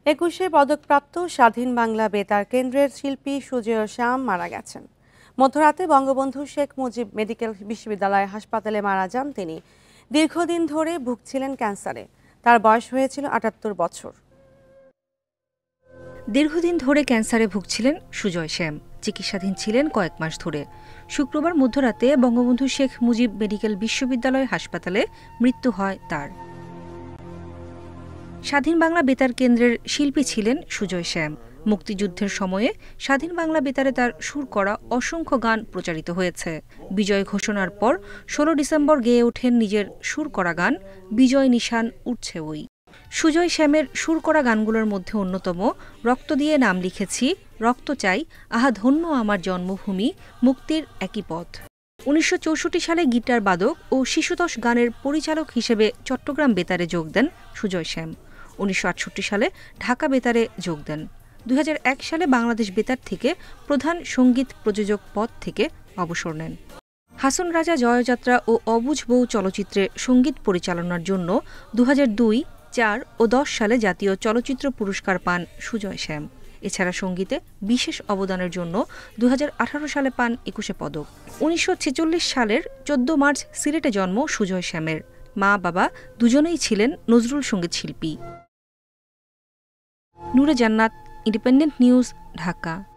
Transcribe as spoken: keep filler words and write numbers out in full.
একুশে পদকপ্রাপ্ত স্বাধীন বাংলা বেতার কেন্দ্রের শিল্পী সুজেয় শ্যাম মারা গেছেন। মধ্যরাতে বঙ্গবন্ধু শেখ মুজিব মেডিকেল বিশ্ববিদ্যালয় হাসপাতালে মারা যান তিনি। দীর্ঘদিন ধরে ভুগছিলেন ক্যান্সারে। তার বয়স হয়েছিল আটাত্তর বছর। দীর্ঘদিন ধরে ক্যান্সারে ভুগছিলেন সুজয় শ্যাম। চিকিৎসাধীন ছিলেন কয়েক মাস ধরে। শুক্রবার মধ্যরাতে বঙ্গবন্ধু শেখ মুজিব মেডিকেল বিশ্ববিদ্যালয় হাসপাতালে মৃত্যু হয় তার। স্বাধীন বাংলা বেতার কেন্দ্রের শিল্পী ছিলেন সুজয় শ্যাম। মুক্তিযুদ্ধের সময়ে স্বাধীন বাংলা বেতারে তার সুর করা অসংখ্য গান প্রচারিত হয়েছে। বিজয় ঘোষণার পর ষোলো ডিসেম্বর গেয়ে ওঠেন নিজের সুর করা গান বিজয় নিশান উঠছে ওই। সুজয় শ্যামের সুর করা গানগুলোর মধ্যে অন্যতম রক্ত দিয়ে নাম লিখেছি, রক্ত চাই, আহা ধন্য আমার জন্মভূমি, মুক্তির একই পথ। উনিশশো চৌষট্টি সালে গিটার বাদক ও শিশুতোষ গানের পরিচালক হিসেবে চট্টগ্রাম বেতারে যোগ দেন সুজয় শ্যাম। উনিশশো আটষট্টি সালে ঢাকা বেতারে যোগ দেন। দুই হাজার এক সালে বাংলাদেশ বেতার থেকে প্রধান সঙ্গীত প্রযোজক পদ থেকে অবসর নেন। হাসন রাজা জয়যাত্রা ও অবুঝ বউ চলচ্চিত্রে সঙ্গীত পরিচালনার জন্য দু হাজার দুই, চার ও দশ সালে জাতীয় চলচ্চিত্র পুরস্কার পান সুজয় শ্যাম। এছাড়া সঙ্গীতে বিশেষ অবদানের জন্য দু হাজার আঠারো সালে পান একুশে পদক। উনিশশো ছেচল্লিশ সালের চোদ্দ মার্চ সিলেটে জন্ম সুজয় শ্যামের। মা বাবা দুজনেই ছিলেন নজরুল সঙ্গীত শিল্পী। নূরে জান্নাত, ইন্ডিপেন্ডেন্ট নিউজ, ঢাকা।